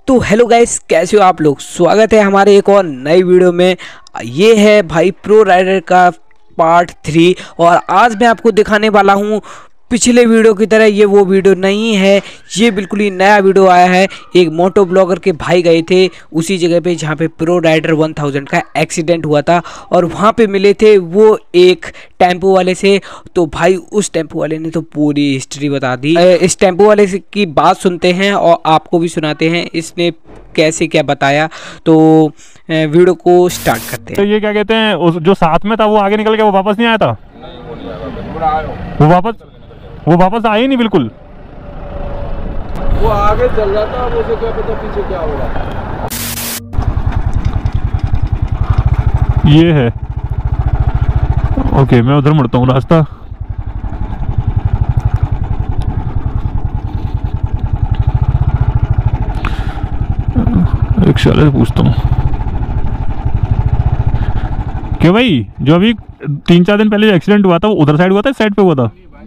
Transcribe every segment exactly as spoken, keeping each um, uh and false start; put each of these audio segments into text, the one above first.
तो hello guys, कैसे हो आप लोग। स्वागत है हमारे एक और नई वीडियो में। ये है भाई प्रो राइडर का पार्ट थ्री और आज मैं आपको दिखाने वाला हूँ। पिछले वीडियो की तरह ये वो वीडियो नहीं है, ये बिल्कुल ही नया वीडियो आया है। एक मोटो ब्लॉगर के भाई गए थे उसी जगह पे जहाँ पे प्रो राइडर वन थाउज़ेंड का एक्सीडेंट हुआ था और वहाँ पे मिले थे वो एक टेम्पो वाले से। तो भाई उस टेम्पो वाले ने तो पूरी हिस्ट्री बता दी। इस टेम्पो वाले की बात सुनते हैं और आपको भी सुनाते हैं इसने कैसे क्या बताया। तो वीडियो को स्टार्ट करते हैं। तो ये क्या कहते हैं, उस जो साथ में था वो आगे निकल गया, वो वापस नहीं आया था। वो वापस वो वापस आया ही नहीं बिल्कुल। वो आगे चल रहा था, मुझे क्या पता पीछे क्या हो रहा। ये है ओके, मैं उधर मुड़ता हूँ रास्ता। एक शाले से पूछता हूँ, क्यों भाई जो अभी तीन चार दिन पहले जो एक्सीडेंट हुआ था वो उधर साइड हुआ था, इस साइड पे हुआ था?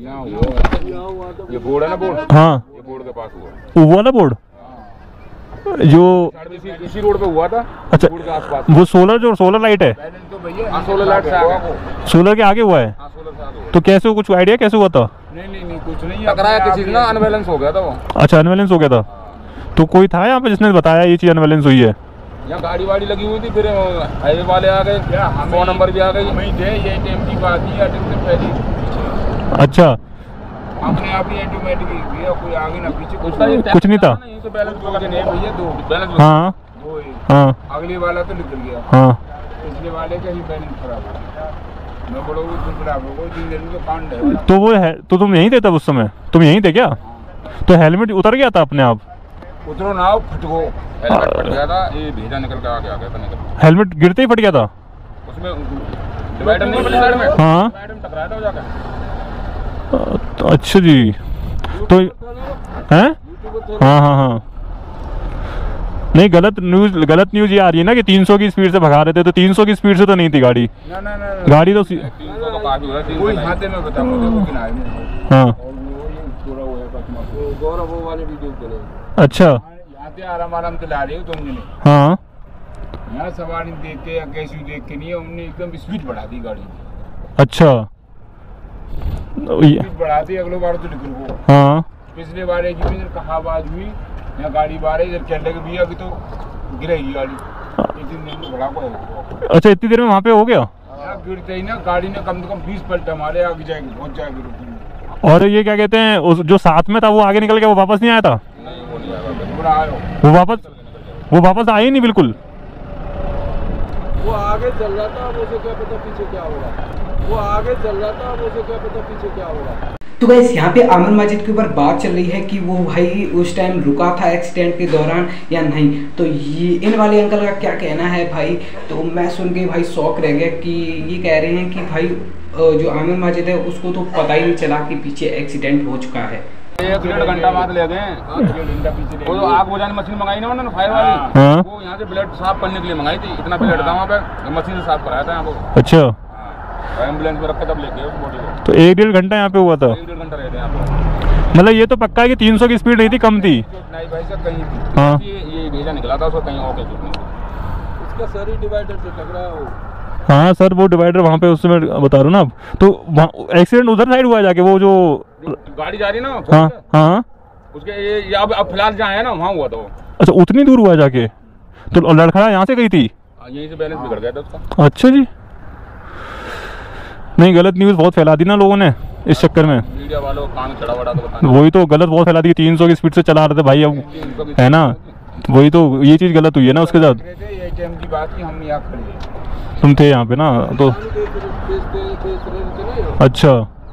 ये बोर्ड है ना, बोर्ड। हाँ, ये बोर्ड के पास हुआ। वो वाला बोर्ड जो इसी, इसी रोड पे हुआ था। अच्छा, बोर्ड के आसपास वो सोलर जो सोलर लाइट है, तो भैया सोलर लाइट से आगे, सोलर के आगे हुआ है। हाँ, सोलर से आगे। तो कैसे, कुछ आइडिया कैसे हुआ था? नहीं नहीं नहीं कुछ नहीं, टकराया किसी से ना, अनबैलेंस हो गया था वो। अच्छा, अनबैलेंस हो गया था। तो कोई था यहाँ पे जिसने बताया ये चीज़ अनबैलेंस हुई है? यहाँ गाड़ी वाड़ी लगी हुई थी, फिर हाईवे वाले आ गए, फोन नंबर भी आ गई। ये टेम की बात ही पहली। अच्छा, अपने आप ही ऑटोमेटिक कोई आगे ना पीछे कुछ कुछ नहीं था। बैलेंस हो गया भैया, दो बैलेंस। हाँ दो ही। हाँ अगले वाला तो निकल गया। हाँ, पिछले वाले का ही बैलेंस खराब है। मैं बोला वो खराब हो गया, तीन दिन का कांड है। तो वो है, तो तुम यहीं थे तब उस समय? तुम यहीं थे क्या? तो हेलमेट उतर गया था अपने आप? उतरो ना, फटको हेलमेट फट गया था, ये भेजा निकल के आगे आ गया था। निकल हेलमेट गिरते ही फट गया था उसमें, डिवाइडर नहीं पहले साइड में। हाँ, डिवाइडर में टकराया था वो जाकर। तो अच्छा जी, तो हैं? हाँ हाँ हाँ, नहीं गलत न्यूज, गलत न्यूज ये आ रही है ना कि तीन सौ की स्पीड से भगा रहे थे। तो तीन सौ की स्पीड से तो नहीं थी गाड़ी। ना ना ना, गाड़ी तो तीन सौ तो काफी हो रहा है। कोई हाथे में बता मुझे किनारे में। हाँ, और वो ये पूरा वो है बस गौरव वो वाले वीडियो चले। अच्छा, यहाँ से आराम आराम चला रही हो तुम ने। हाँ, यहाँ सवारी देख के या कैसी देख के नहीं है, उन्होंने एकदम स्पीड बढ़ा दी गाड़ी। अच्छा, स्पीड बढ़ा दी, अगले बार तो निकल गो। हाँ, पिछले बार एक कहा आवाज हुई, यहाँ गाड़ी बार है, इधर चलने के भी अभी तो गिरेगी गाड़ी। इतनी देर में बड़ा को। अच्छा, इतनी देर में वहाँ पे हो गया? यहाँ गिरते ही ना गाड़ी ने कम से कम बीस पलटा मारे, आगे जाएगी, पहुँच जाएगी। और ये क्या कहते हैं, उस जो साथ में था वो आगे निकल गया, वो वापस नहीं आया था? नहीं वो नहीं आया, वो वापस वो वापस आया ही नहीं बिल्कुल। वो आगे चल रहा था, मुझे क्या पता पीछे क्या हो रहा। वो आगे चल रहा था, मुझे क्या पता पीछे क्या हो रहा। तो गाइस, यहाँ पे आमिर माजिद के ऊपर बात चल रही है कि वो भाई उस टाइम रुका था एक्सीडेंट के दौरान या नहीं। तो ये इन वाले अंकल का क्या कहना है भाई, तो मैं सुन के भाई शौक रह गया कि ये कह रहे हैं कि भाई जो आमिर माजिद है उसको तो पता ही नहीं चला कि पीछे एक्सीडेंट हो चुका है। एक डेढ़ घंटा बाद ले गए। वो जो आग बुझाने मशीन मंगाई ना उन्होंने, फायर वाली, हाँ। वो यहाँ से ब्लड साफ करने के लिए मंगाई थी। इतना ब्लड था वहाँ पे, मशीन से साफ कराया था यहाँ को। अच्छा, एम्बुलेंस में रख के तब लेके उस बॉडी को। तो एक डेढ़ घंटा यहाँ पे हुआ था? एक डेढ़ घंटा रहते यहाँ पे। मतलब ये तो पक्का है कि तीन सौ की स्पीड नहीं थी, कम थी? नहीं भाई साहब, कहीं हाँ। ये ये भेजा निकला था उसको, कहीं और कहीं इसका सर ही डिवाइडर से लग रहा है वो। हाँ सर, वो डिवाइडर वहाँ पे उसमें बता रहा हूँ ना आप। तो एक्सीडेंट उधर साइड हुआ है जाके, वो जो गाड़ी जा रही है ना। हाँ हाँ, उसके ये, ये अब अब फिलहाल जहाँ है ना वहाँ हुआ था वो। अच्छा, उतनी दूर हुआ जाके? तो लड़खड़ा यहाँ से गई थी? यहीं से बैलेंस बिगड़ गया था उसका। अच्छा जी, नहीं गलत न्यूज़ बहुत फैला दी ना लोगों ने इस चक्कर में। मीडिया वालों को कान चढ़ा बड़ा तो बताना। वही तो गलत बहुत फैला दी, तीन सौ की स्पीड से चला रहे थे भाई, अब है ना, वही तो ये चीज़ गलत हुई है ना उसके साथ। ये टाइम की बात ही, हम यहाँ खड़े, तुम थे यहाँ पे ना तो? अच्छा,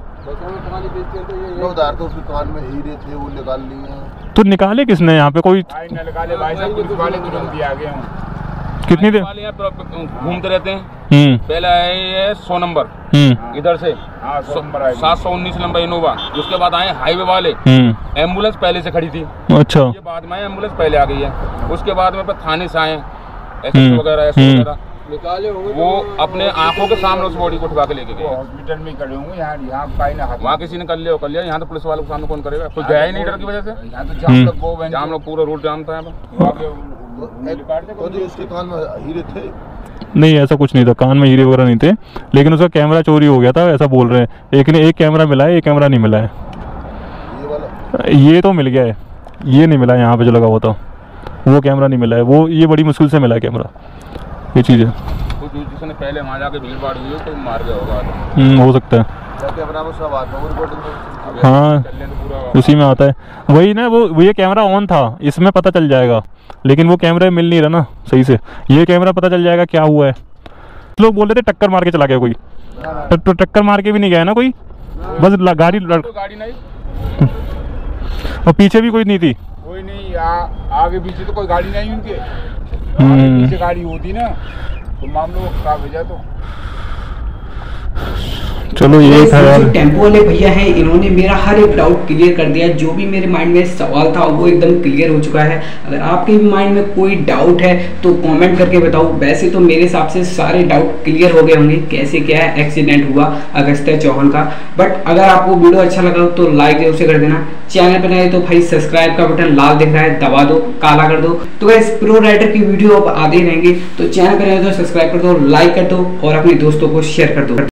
उधार तो उसके कान में हीरे थे, वो निकाल लिए। तो निकाले किसने यहाँ पे? कोई निकाले भाई साहब, पुलिस वाले तुरंत आ गए हैं। कितनी देर घूमते रहते हैं। हम्म, पहले आए ये सौ नंबर हम्म, इधर से सात सौ उन्नीस नंबर इनोवा। उसके बाद आए हाईवे वाले, हम्म, एम्बुलेंस पहले से खड़ी थी। अच्छा, ये बाद में एम्बुलेंस पहले आ गई है। उसके बाद में थाने से आए एस वगैरह, एस वगैरह, निकाले होंगे वो अपने आंखों के सामने उस बॉडी को उठवा के लेके वो गए। हॉस्पिटल में ही खड़े होंगे, यहाँ यहाँ काई ना हाथ वहाँ किसी ने कर लिया कर लिया, यहाँ तो पुलिस वालों के सामने कौन करेगा, कोई गया ही नहीं डर की वजह से। यहाँ तो जाम लग गो जाम लोग पूरा रोड जाम था यहाँ पर। तो जी उसके कान में हीरे थे। नहीं ऐसा कुछ नहीं था, कान में हीरे वगैरह नहीं थे, लेकिन उसका कैमरा चोरी हो गया था ऐसा बोल रहे हैं। एक ने एक कैमरा मिला है, एक कैमरा नहीं मिला है। ये वाला ये तो मिल गया है, ये नहीं मिला यहाँ पे जो लगा हुआ था, वो कैमरा नहीं मिला है। वो ये बड़ी मुश्किल से मिला है कैमरा, ये चीज़ है। तो जो जिसने पहले वहाँ जाके भीड़ भाड़ हुई तो मार गया होगा। हम्म, हो सकता है। कैमरा में सब आता है रिकॉर्डिंग में। हाँ चलने तो पूरा उसी में आता है वही ना, वो वो ये कैमरा ऑन था, इसमें पता चल जाएगा, लेकिन वो कैमरा मिल नहीं रहा ना सही से। ये कैमरा पता चल जाएगा क्या हुआ है। लोग बोल रहे थे टक्कर मार के चला गया कोई, तो, तो टक्कर मार के भी नहीं गया ना कोई, बस ल- गाड़ी लड़... गाड़ी नहीं और पीछे भी कोई नहीं थी। कोई नहीं, आ, आगे पीछे तो कोई गाड़ी नहीं उनके, हम्म। आगे पीछे गाड़ी होती ना तो मामला खराब हो जाए। तो चलो ये था यार। जो टेम्पो वाले भैया हैं इन्होंने मेरा हर एक डाउट क्लियर कर दिया, जो भी मेरे माइंड में सवाल था वो एकदम क्लियर हो चुका है। अगर आपके भी माइंड में कोई डाउट है तो कमेंट करके बताओ। वैसे तो मेरे हिसाब से सारे डाउट क्लियर हो गए होंगे, कैसे क्या है एक्सीडेंट हुआ अगस्त्य चौहान का। बट अगर आपको वीडियो अच्छा लगा तो लाइक जरूर से कर देना। चैनल पर नए तो भाई सब्सक्राइब का बटन लाल दिख रहा है, दबा दो, काला कर दो। तो गाइस प्रो राइडर की वीडियो अब आते रहेंगे, तो चैनल पर नए तो सब्सक्राइब कर दो, लाइक कर दो और अपने दोस्तों को शेयर कर दो।